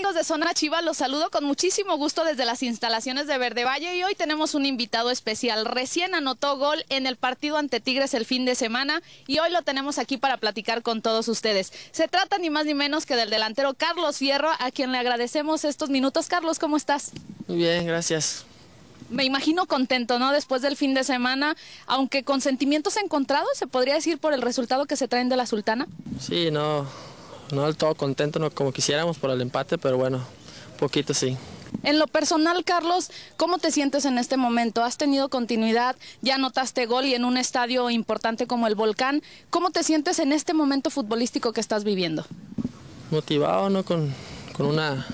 amigos de Zona Chiva? Los saludo con muchísimo gusto desde las instalaciones de Verde Valle y hoy tenemos un invitado especial. Recién anotó gol en el partido ante Tigres el fin de semana y hoy lo tenemos aquí para platicar con todos ustedes. Se trata ni más ni menos que del delantero Carlos Fierro, a quien le agradecemos estos minutos. Carlos, ¿cómo estás? Muy bien, gracias. Me imagino contento, ¿no? Después del fin de semana, aunque con sentimientos encontrados, se podría decir, por el resultado que se traen de la Sultana. Sí, no del todo contento, no como quisiéramos por el empate, pero bueno, un poquito sí. En lo personal, Carlos, ¿cómo te sientes en este momento? ¿Has tenido continuidad? ¿Ya anotaste gol y en un estadio importante como el Volcán? ¿Cómo te sientes en este momento futbolístico que estás viviendo? Motivado, ¿no? Con una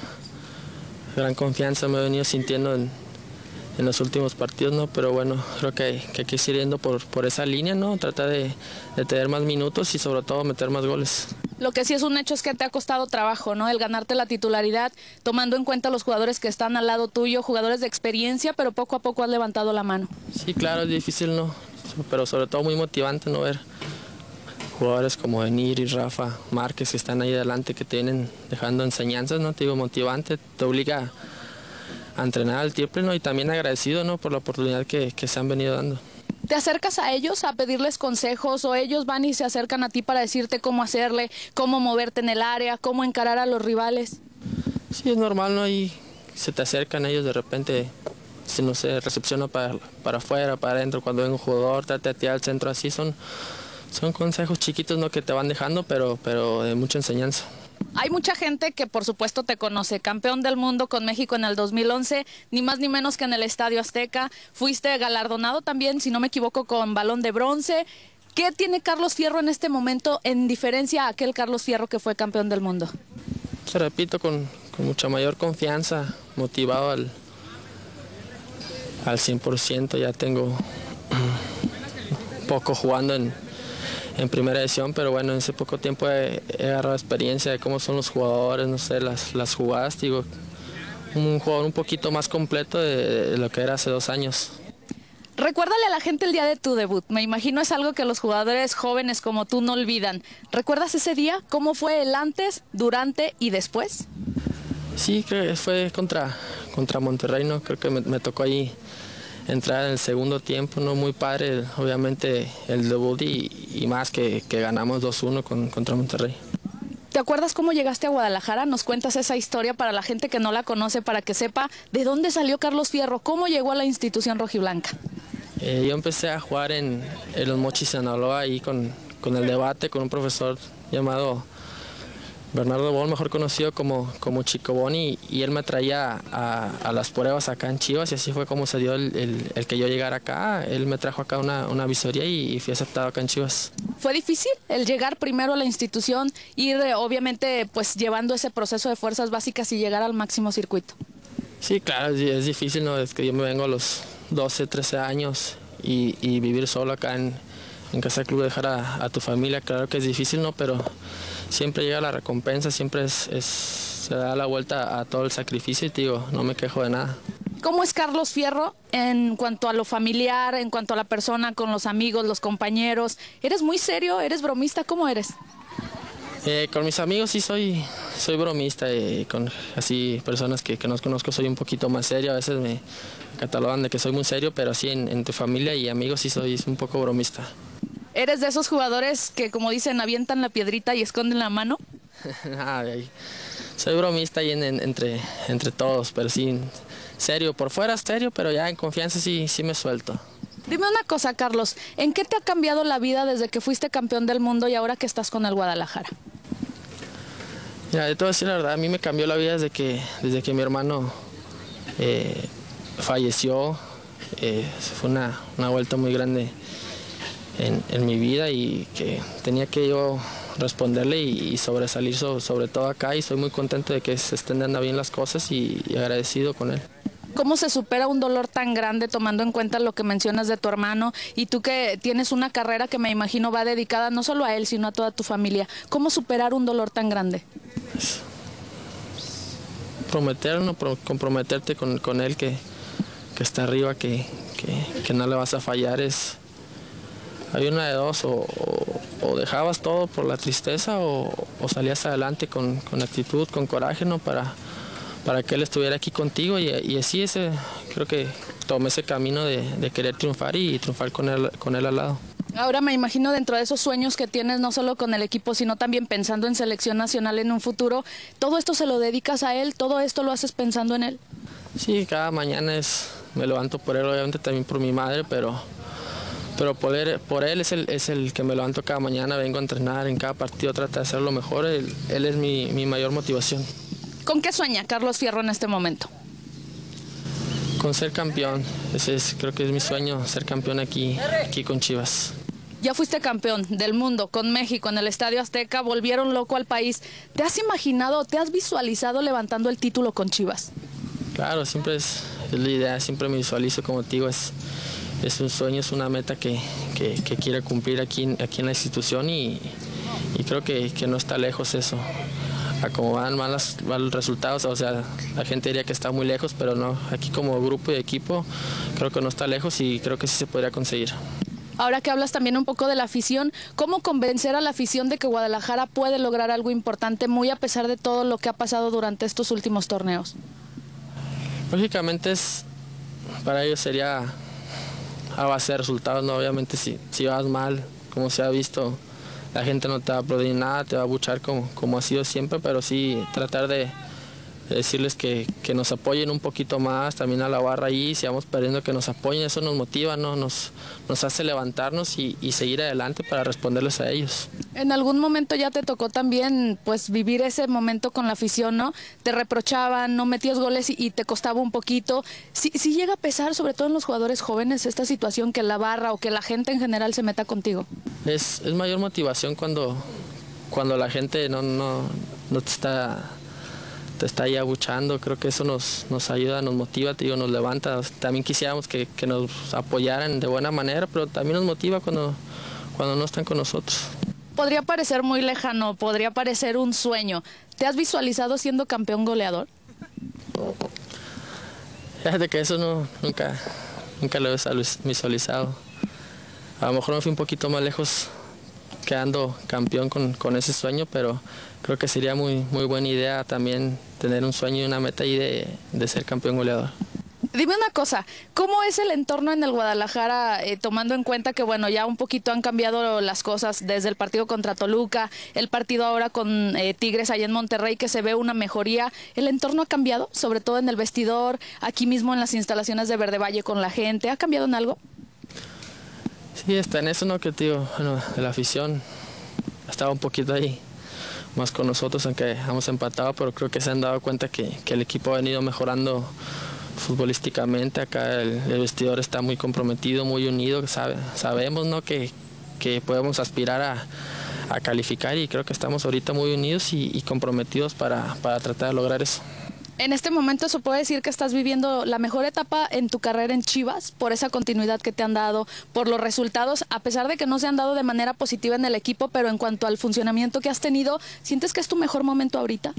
gran confianza me he venido sintiendo en los últimos partidos, ¿no? Pero bueno, creo que hay que seguir yendo por esa línea, ¿no? Tratar de tener más minutos y sobre todo meter más goles. Lo que sí es un hecho es que te ha costado trabajo, ¿no? El ganarte la titularidad, tomando en cuenta los jugadores que están al lado tuyo, jugadores de experiencia, pero poco a poco has levantado la mano. Sí, claro, es difícil, ¿no? Pero sobre todo muy motivante, ¿no? Ver jugadores como Enir y Rafa Márquez que están ahí adelante, que tienen dejando enseñanzas, ¿no? Te digo, motivante, te obliga a entrenar al tiempo, ¿no? Y también agradecido, ¿no? Por la oportunidad que se han venido dando. ¿Te acercas a ellos a pedirles consejos o ellos van y se acercan a ti para decirte cómo hacerle, cómo moverte en el área, cómo encarar a los rivales? Sí, es normal, ¿no? Y se te acercan ellos de repente, si no sé, recepciona para afuera, para adentro, cuando ven un jugador, trate a ti al centro, así son consejos chiquitos, ¿no? Que te van dejando, pero de mucha enseñanza. Hay mucha gente que por supuesto te conoce, campeón del mundo con México en el 2011, ni más ni menos que en el Estadio Azteca, fuiste galardonado también, si no me equivoco, con Balón de Bronce. ¿Qué tiene Carlos Fierro en este momento en diferencia a aquel Carlos Fierro que fue campeón del mundo? Te repito, con mucha mayor confianza, motivado al 100%, ya tengo poco jugando en primera división, pero bueno, en ese poco tiempo he agarrado experiencia de cómo son los jugadores, no sé, las jugadas, digo, un jugador un poquito más completo de lo que era hace 2 años. Recuérdale a la gente el día de tu debut, me imagino es algo que los jugadores jóvenes como tú no olvidan. ¿Recuerdas ese día? ¿Cómo fue el antes, durante y después? Sí, creo que fue contra Monterrey, ¿no? Creo que me tocó ahí entrar en el segundo tiempo, no muy padre, obviamente el debut y más que ganamos 2-1 contra Monterrey. ¿Te acuerdas cómo llegaste a Guadalajara? ¿Nos cuentas esa historia para la gente que no la conoce, para que sepa de dónde salió Carlos Fierro? ¿Cómo llegó a la institución rojiblanca? Yo empecé a jugar en Los Mochis, Sinaloa, ahí con el debate, con un profesor llamado Bernardo Bon, mejor conocido como Chico Boni, y él me traía a las pruebas acá en Chivas y así fue como se dio el que yo llegara acá. Él me trajo acá una visoría y fui aceptado acá en Chivas. ¿Fue difícil el llegar primero a la institución, ir obviamente pues llevando ese proceso de fuerzas básicas y llegar al máximo circuito? Sí, claro, es difícil, ¿no? Es que yo me vengo a los 12, 13 años y vivir solo acá en Casa Club, dejar a tu familia, claro que es difícil, ¿no? Pero siempre llega la recompensa, siempre se da la vuelta a todo el sacrificio y te digo, no me quejo de nada. ¿Cómo es Carlos Fierro en cuanto a lo familiar, en cuanto a la persona con los amigos, los compañeros? ¿Eres muy serio? ¿Eres bromista? ¿Cómo eres? Con mis amigos sí soy bromista, con así personas que no conozco soy un poquito más serio, a veces me catalogan de que soy muy serio, pero así en tu familia y amigos sí soy un poco bromista. ¿Eres de esos jugadores que, como dicen, avientan la piedrita y esconden la mano? Soy bromista ahí entre todos, pero sí, serio, por fuera serio, pero ya en confianza sí me suelto. Dime una cosa, Carlos, ¿en qué te ha cambiado la vida desde que fuiste campeón del mundo y ahora que estás con el Guadalajara? Mira, de todo decir la verdad, a mí me cambió la vida desde que mi hermano falleció. Fue una vuelta muy grande en mi vida y que tenía que yo responderle y sobresalir sobre todo acá, y soy muy contento de que se estén dando bien las cosas y agradecido con él. ¿Cómo se supera un dolor tan grande tomando en cuenta lo que mencionas de tu hermano y tú que tienes una carrera que me imagino va dedicada no solo a él sino a toda tu familia? ¿Cómo superar un dolor tan grande? Comprometerte con él que está arriba, que no le vas a fallar. Hay una de dos, o dejabas todo por la tristeza o salías adelante con actitud, con coraje, ¿no? para que él estuviera aquí contigo y así creo que tomé ese camino de querer triunfar y triunfar con él al lado. Ahora me imagino dentro de esos sueños que tienes, no solo con el equipo, sino también pensando en selección nacional en un futuro, ¿todo esto se lo dedicas a él? ¿Todo esto lo haces pensando en él? Sí, cada mañana me levanto por él, obviamente también por mi madre, pero por él es el que me levanto cada mañana, vengo a entrenar en cada partido, trato de hacer lo mejor, él es mi mayor motivación. ¿Con qué sueña Carlos Fierro en este momento? Con ser campeón, creo que es mi sueño, ser campeón aquí con Chivas. Ya fuiste campeón del mundo con México en el Estadio Azteca, volvieron loco al país. ¿Te has imaginado, te has visualizado levantando el título con Chivas? Claro, siempre es la idea, siempre me visualizo, como te digo, es un sueño, es una meta que quiero cumplir aquí en la institución y creo que no está lejos eso. A como van los resultados, o sea, la gente diría que está muy lejos, pero no, aquí como grupo y equipo creo que no está lejos y creo que sí se podría conseguir. Ahora que hablas también un poco de la afición, ¿cómo convencer a la afición de que Guadalajara puede lograr algo importante muy a pesar de todo lo que ha pasado durante estos últimos torneos? Lógicamente para ellos sería a base de resultados, ¿no? Obviamente si vas mal, como se ha visto, la gente no te va a aplaudir nada, te va a abuchar como ha sido siempre, pero sí tratar de decirles que nos apoyen un poquito más, también a la barra ahí, si vamos perdiendo que nos apoyen, eso nos motiva, ¿no? Nos hace levantarnos y seguir adelante para responderles a ellos. En algún momento ya te tocó también pues vivir ese momento con la afición, ¿no? Te reprochaban, no metías goles y te costaba un poquito. Sí llega a pesar, sobre todo en los jugadores jóvenes, esta situación que la barra o que la gente en general se meta contigo. Es mayor motivación cuando la gente no te está ahí abuchando, creo que eso nos ayuda, nos motiva, nos levanta. También quisiéramos que nos apoyaran de buena manera, pero también nos motiva cuando no están con nosotros. Podría parecer muy lejano, podría parecer un sueño. ¿Te has visualizado siendo campeón goleador? Fíjate que eso nunca lo he visualizado. A lo mejor me fui un poquito más lejos quedando campeón con ese sueño, pero creo que sería muy buena idea también tener un sueño y una meta ahí de ser campeón goleador. Dime una cosa, ¿cómo es el entorno en el Guadalajara, tomando en cuenta que bueno, ya un poquito han cambiado las cosas desde el partido contra Toluca, el partido ahora con Tigres allá en Monterrey, que se ve una mejoría? ¿El entorno ha cambiado, sobre todo en el vestidor, aquí mismo en las instalaciones de Verde Valle con la gente? ¿Ha cambiado en algo? Sí, está en eso, ¿no? Que tío, bueno, de la afición estaba un poquito ahí más con nosotros, aunque hemos empatado, pero creo que se han dado cuenta que el equipo ha venido mejorando futbolísticamente. Acá el vestidor está muy comprometido, muy unido, sabemos, ¿no? que podemos aspirar a calificar y creo que estamos ahorita muy unidos y comprometidos para tratar de lograr eso. En este momento se puede decir que estás viviendo la mejor etapa en tu carrera en Chivas, por esa continuidad que te han dado, por los resultados, a pesar de que no se han dado de manera positiva en el equipo, pero en cuanto al funcionamiento que has tenido, ¿sientes que es tu mejor momento ahorita?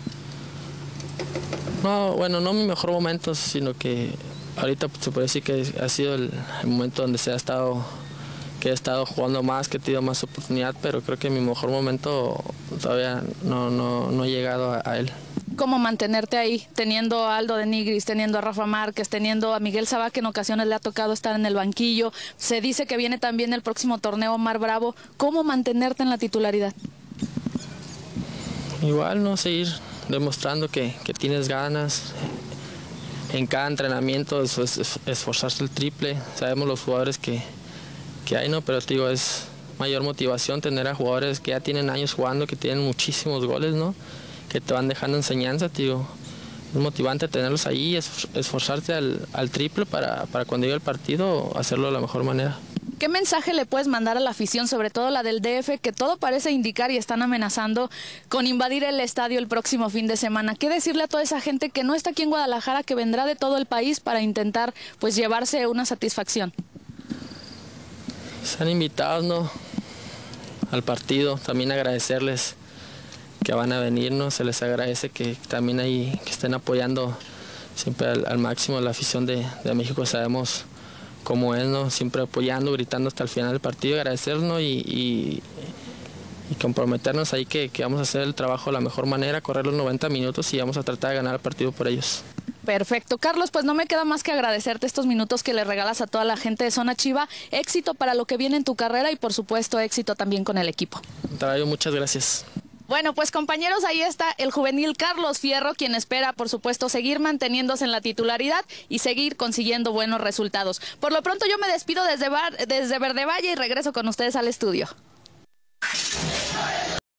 No, bueno, no mi mejor momento, sino que ahorita se puede decir que ha sido el momento donde que he estado jugando más, que he tenido más oportunidad, pero creo que mi mejor momento todavía no he llegado a él. ¿Cómo mantenerte ahí, teniendo a Aldo de Nigris, teniendo a Rafa Márquez, teniendo a Miguel Sabá, que en ocasiones le ha tocado estar en el banquillo? Se dice que viene también el próximo torneo Omar Bravo. ¿Cómo mantenerte en la titularidad? Igual, no, seguir demostrando que tienes ganas. En cada entrenamiento esforzarse el triple. Sabemos los jugadores que hay, ¿no? Pero te digo, es mayor motivación tener a jugadores que ya tienen años jugando, que tienen muchísimos goles, ¿no? Que te van dejando enseñanza, tío. Es motivante tenerlos ahí, esforzarte al triple para cuando llegue el partido hacerlo de la mejor manera. ¿Qué mensaje le puedes mandar a la afición, sobre todo la del DF, que todo parece indicar y están amenazando con invadir el estadio el próximo fin de semana? ¿Qué decirle a toda esa gente que no está aquí en Guadalajara, que vendrá de todo el país para intentar pues llevarse una satisfacción? Están invitados, ¿no?, al partido. También agradecerles que van a venir, ¿no? Se les agradece que también ahí que estén apoyando siempre al máximo la afición de México. Sabemos cómo es, ¿no? Siempre apoyando, gritando hasta el final del partido, agradecernos y comprometernos ahí que vamos a hacer el trabajo de la mejor manera, correr los 90 minutos y vamos a tratar de ganar el partido por ellos. Perfecto, Carlos, pues no me queda más que agradecerte estos minutos que le regalas a toda la gente de Zona Chiva. Éxito para lo que viene en tu carrera y por supuesto éxito también con el equipo. Trayo, muchas gracias. Bueno, pues compañeros, ahí está el juvenil Carlos Fierro, quien espera, por supuesto, seguir manteniéndose en la titularidad y seguir consiguiendo buenos resultados. Por lo pronto yo me despido desde Verde Valle y regreso con ustedes al estudio.